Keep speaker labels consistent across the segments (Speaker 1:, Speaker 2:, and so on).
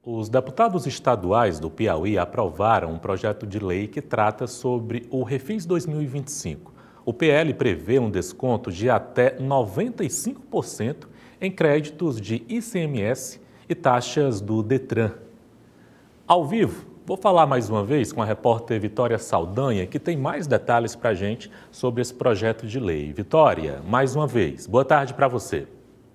Speaker 1: Os deputados estaduais do Piauí aprovaram um projeto de lei que trata sobre o Refis 2025. O PL prevê um desconto de até 95% em créditos de ICMS e taxas do Detran. Ao vivo, vou falar mais uma vez com a repórter Vitória Saldanha, que tem mais detalhes para a gente sobre esse projeto de lei. Vitória, mais uma vez, boa tarde para você.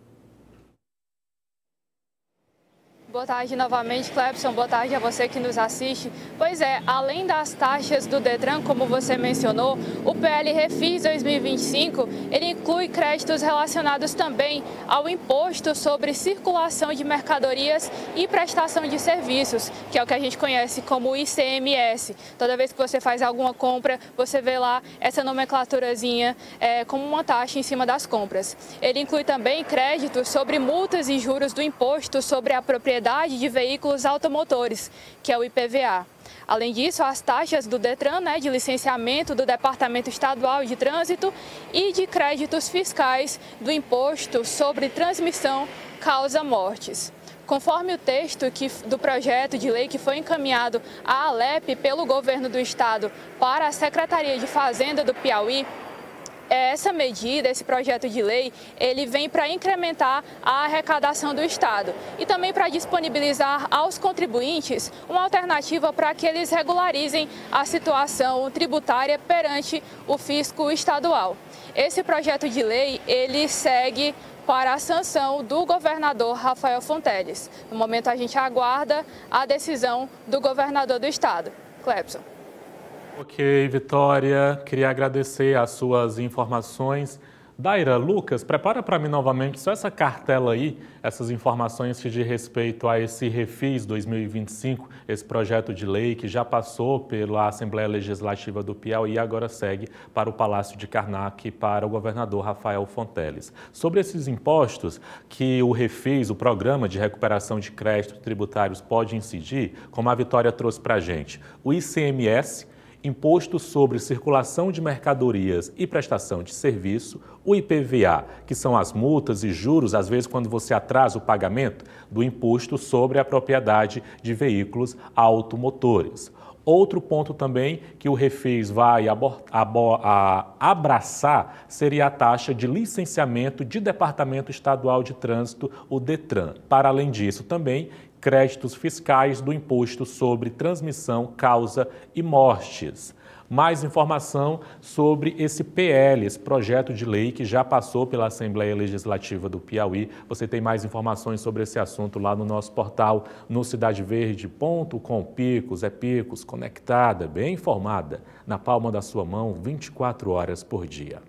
Speaker 2: Boa tarde novamente, Clebson. Boa tarde a você que nos assiste. Pois é, além das taxas do Detran, como você mencionou, o PL Refis 2025, ele inclui créditos relacionados também ao imposto sobre circulação de mercadorias e prestação de serviços, que é o que a gente conhece como ICMS. Toda vez que você faz alguma compra, você vê lá essa nomenclaturazinha como uma taxa em cima das compras. Ele inclui também créditos sobre multas e juros do imposto sobre a propriedade de veículos automotores, que é o IPVA. Além disso, as taxas do Detran, de licenciamento do Departamento Estadual de Trânsito e de créditos fiscais do imposto sobre transmissão causa-mortes. Conforme o texto do projeto de lei que foi encaminhado à ALEP pelo governo do estado para a Secretaria de Fazenda do Piauí, essa medida, esse projeto de lei, ele vem para incrementar a arrecadação do Estado e também para disponibilizar aos contribuintes uma alternativa para que eles regularizem a situação tributária perante o fisco estadual. Esse projeto de lei, ele segue para a sanção do governador Rafael Fonteles. No momento, a gente aguarda a decisão do governador do Estado. Clebson.
Speaker 1: Ok, Vitória, queria agradecer as suas informações. Daira, Lucas, prepara para mim novamente só essa cartela aí, essas informações que diz respeito a esse Refis 2025, esse projeto de lei que já passou pela Assembleia Legislativa do Piauí e agora segue para o Palácio de Karnak para o governador Rafael Fonteles. Sobre esses impostos que o Refis, o Programa de Recuperação de Créditos Tributários, pode incidir, como a Vitória trouxe para a gente, o ICMS, Imposto sobre Circulação de Mercadorias e Prestação de Serviço, o IPVA, que são as multas e juros, às vezes quando você atrasa o pagamento do imposto sobre a propriedade de veículos automotores. Outro ponto também que o Refis vai abraçar seria a taxa de licenciamento de Departamento Estadual de Trânsito, o Detran. Para além disso, também créditos fiscais do imposto sobre transmissão, causa e mortes. Mais informação sobre esse PL, esse projeto de lei que já passou pela Assembleia Legislativa do Piauí. Você tem mais informações sobre esse assunto lá no nosso portal, no cidadeverde.com. Picos, Picos, conectada, bem informada, na palma da sua mão, 24 horas por dia.